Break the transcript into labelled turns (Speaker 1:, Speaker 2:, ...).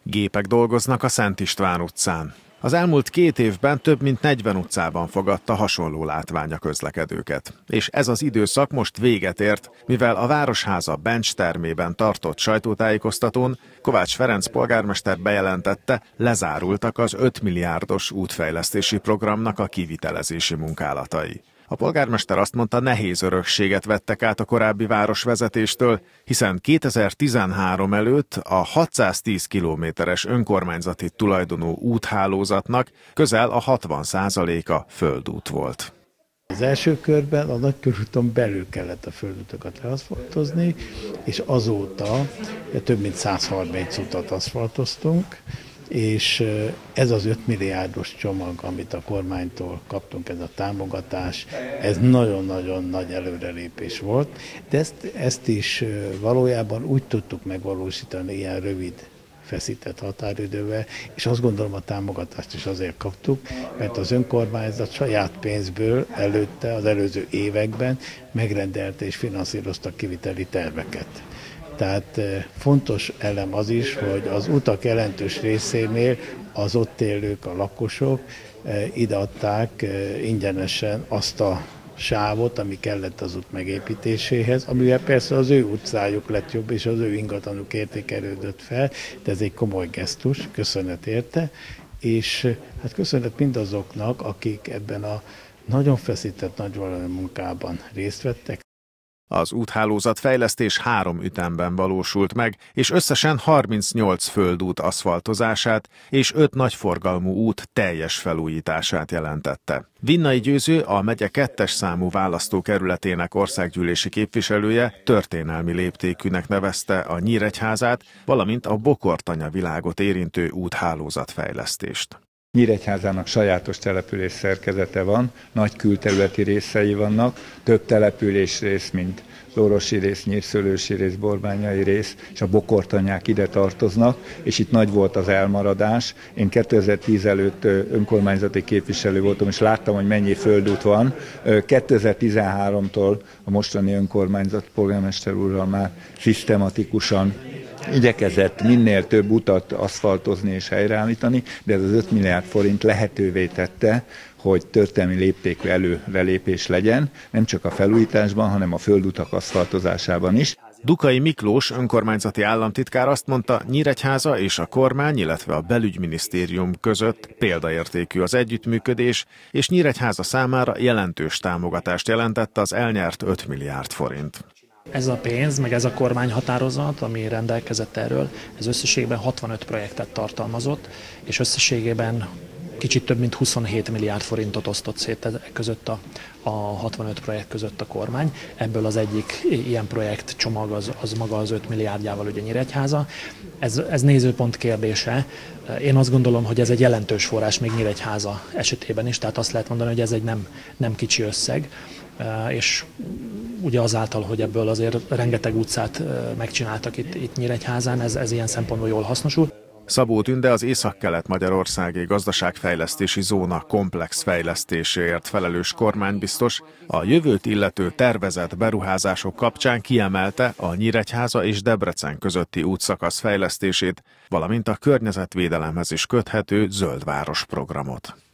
Speaker 1: Gépek dolgoznak a Szent István utcán. Az elmúlt 2 évben több mint 40 utcában fogadta hasonló látvány a közlekedőket. És ez az időszak most véget ért, mivel a Városháza Bencs termében tartott sajtótájékoztatón Kovács Ferenc polgármester bejelentette, lezárultak az 5 milliárdos útfejlesztési programnak a kivitelezési munkálatai. A polgármester azt mondta, nehéz örökséget vettek át a korábbi városvezetéstől, hiszen 2013 előtt a 610 kilométeres önkormányzati tulajdonú úthálózatnak közel a 60%-a földút volt.
Speaker 2: Az első körben a nagykörúton belül kellett a földutakat leaszfaltozni, és azóta több mint 130 utat aszfaltoztunk, és ez az 5 milliárdos csomag, amit a kormánytól kaptunk, ez a támogatás, ez nagyon-nagyon nagy előrelépés volt, de ezt is valójában úgy tudtuk megvalósítani ilyen rövid, feszített határidővel, és azt gondolom a támogatást is azért kaptuk, mert az önkormányzat saját pénzből előtte, az előző években megrendelte és finanszírozta kiviteli terveket. Tehát fontos elem az is, hogy az utak jelentős részénél az ott élők, a lakosok ideadták ingyenesen azt a sávot, ami kellett az út megépítéséhez, amivel persze az ő utcájuk lett jobb, és az ő ingatlanuk értékelődött fel, de ez egy komoly gesztus, köszönet érte, és hát köszönet mindazoknak, akik ebben a nagyon feszített nagyvonalú munkában részt vettek.
Speaker 1: Az úthálózat fejlesztés 3 ütemben valósult meg, és összesen 38 földút aszfaltozását és 5 nagyforgalmú út teljes felújítását jelentette. Vinnai Győző, a megye 2. számú választókerületének országgyűlési képviselője történelmi léptékűnek nevezte a Nyíregyházát, valamint a Bokortanya világot érintő úthálózatfejlesztést.
Speaker 3: Nyíregyházának sajátos település szerkezete van, nagy külterületi részei vannak, több településrész, mint Lorosi rész, Nyírszőlősi rész, Borbányai rész, és a Bokortanyák ide tartoznak, és itt nagy volt az elmaradás. Én 2010 előtt önkormányzati képviselő voltam, és láttam, hogy mennyi földút van. 2013-tól a mostani önkormányzat polgármester úrral már szisztematikusan igyekezett minél több utat aszfaltozni és helyreállítani, de ez az 5 milliárd forint lehetővé tette, hogy történelmi léptékű előrelépés legyen, nem csak a felújításban, hanem a földutak aszfaltozásában is.
Speaker 1: Dukai Miklós önkormányzati államtitkár azt mondta, Nyíregyháza és a kormány, illetve a belügyminisztérium között példaértékű az együttműködés, és Nyíregyháza számára jelentős támogatást jelentett az elnyert 5 milliárd forint.
Speaker 4: Ez a pénz, meg ez a kormányhatározat, ami rendelkezett erről, ez összességében 65 projektet tartalmazott, és összességében kicsit több mint 27 milliárd forintot osztott szét között a 65 projekt között a kormány. Ebből az egyik ilyen projekt csomag az maga az 5 milliárdjával ugye Nyíregyháza. Ez nézőpont kérdése. Én azt gondolom, hogy ez egy jelentős forrás még Nyíregyháza esetében is, tehát azt lehet mondani, hogy ez egy nem kicsi összeg. És ugye azáltal, hogy ebből azért rengeteg utcát megcsináltak itt Nyíregyházán, ez ilyen szempontból jól hasznosul.
Speaker 1: Szabó Tünde az Észak-Kelet-Magyarországi Gazdaságfejlesztési Zóna komplex fejlesztéséért felelős kormánybiztos a jövőt illető tervezett beruházások kapcsán kiemelte a Nyíregyháza és Debrecen közötti útszakasz fejlesztését, valamint a környezetvédelemhez is köthető Zöld Város programot.